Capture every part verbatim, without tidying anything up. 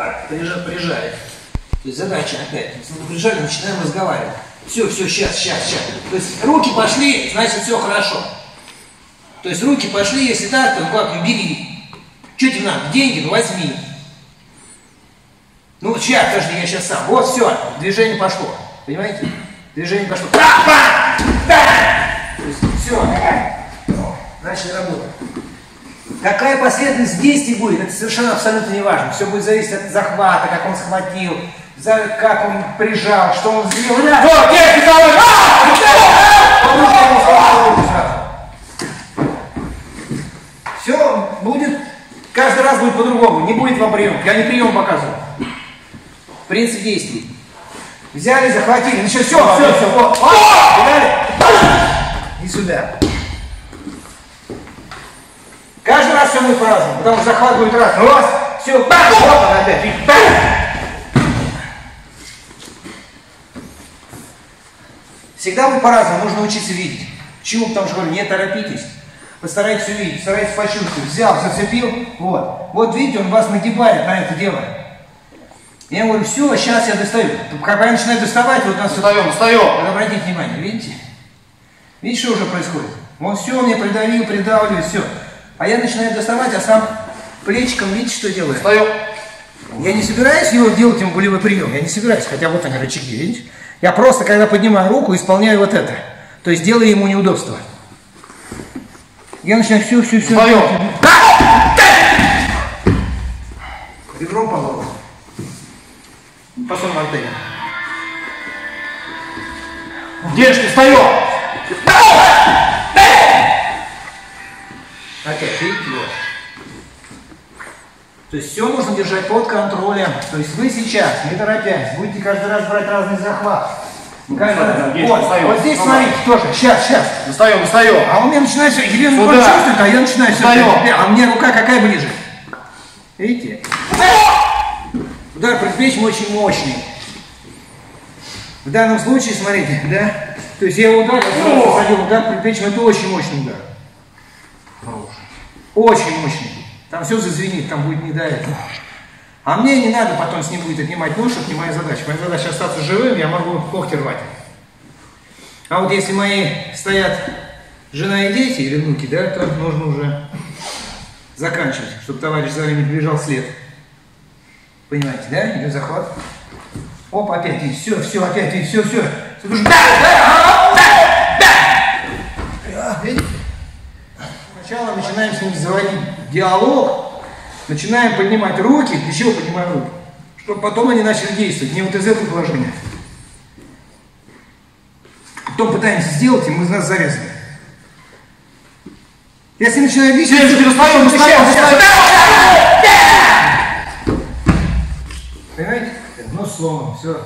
Прижали, прижали. То есть задача опять. Прижали, начинаем разговаривать. Все, все, сейчас, сейчас, сейчас. То есть руки пошли, значит все хорошо. То есть руки пошли, если так, то ну как, ну бери. Что тебе надо? Деньги, ну возьми. Ну сейчас, подожди, я сейчас сам. Вот все, движение пошло. Понимаете? Движение пошло. То есть все. Начали работать. Какая последовательность действий будет, это совершенно абсолютно не важно. Все будет зависеть от захвата, как он схватил, как он прижал, что он сделал. Вот, есть, все будет, каждый раз будет по-другому, не будет вам прием. Я не прием показываю. Принцип действий. Взяли, захватили, ну все, все, все, все, вот. И сюда. Каждый раз все будет по-разному, потому что захват будет раз. Раз, все, бам, вот он опять, бам. Всегда будет по-разному, нужно учиться видеть. Почему? Потому что говорю, не торопитесь. Постарайтесь увидеть, старайтесь почувствовать. Взял, зацепил, вот. Вот видите, он вас нагибает на это дело. Я говорю, все, сейчас я достаю. Когда я начинаю доставать, вот у нас... Встаем, встаем. Вот обратите внимание, видите? Видите, что уже происходит? Он все, мне придавил, придавливает, все. А я начинаю доставать, а сам плечиком, видите, что делаю? Встаю. Я не собираюсь его делать ему болевой прием, я не собираюсь, хотя вот они рычаги, видите? Я просто, когда поднимаю руку, исполняю вот это. То есть делаю ему неудобство. Я начинаю все, все, все. Встаю. Ребром по голову. Пасом мартеля. Держите, встаю. Опять, видите, вот. То есть все нужно держать под контролем. То есть вы сейчас, не торопясь, будете каждый раз брать разный захват. Каждый раз. Вот, вот здесь, смотрите, тоже. Сейчас, сейчас. Встаем, встаем. А у меня начинается, Елена вот чувствует, а я начинаю все. А мне рука какая ближе? Видите? Удар предплечьем очень мощный. В данном случае, смотрите, да? То есть я удар, посадил удар предплечьем, это очень мощный удар. Хороший. Очень мощный. Там все зазвенит, там будет не до этого. А мне не надо потом с ним будет отнимать нож, это не моя задача. Моя задача остаться живым, я могу когти рвать. А вот если мои стоят жена и дети или внуки, да, то нужно уже заканчивать, чтобы товарищ за вами не побежал след. Понимаете, да? Идет захват. Оп, опять, и все, все, опять, и все, все. Видите? Сначала начинаем с ним заводить диалог, начинаем поднимать руки. Для чего поднимаем руки? Чтобы потом они начали действовать, не вот из этого положения. Потом пытаемся сделать, и мы из нас зарезали. Если начинаю действовать... Девочки, встаем, встаем, встаем! Понимаете? Ну, словом, все.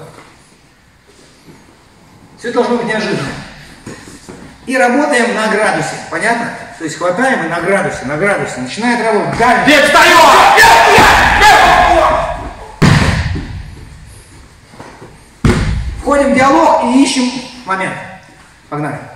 Все должно быть неожиданно. И работаем на градусе, понятно? То есть хватаем и на градусе, на градусе. Начинает работать. Далее. Бег, встаем! Входим в диалог и ищем момент. Погнали.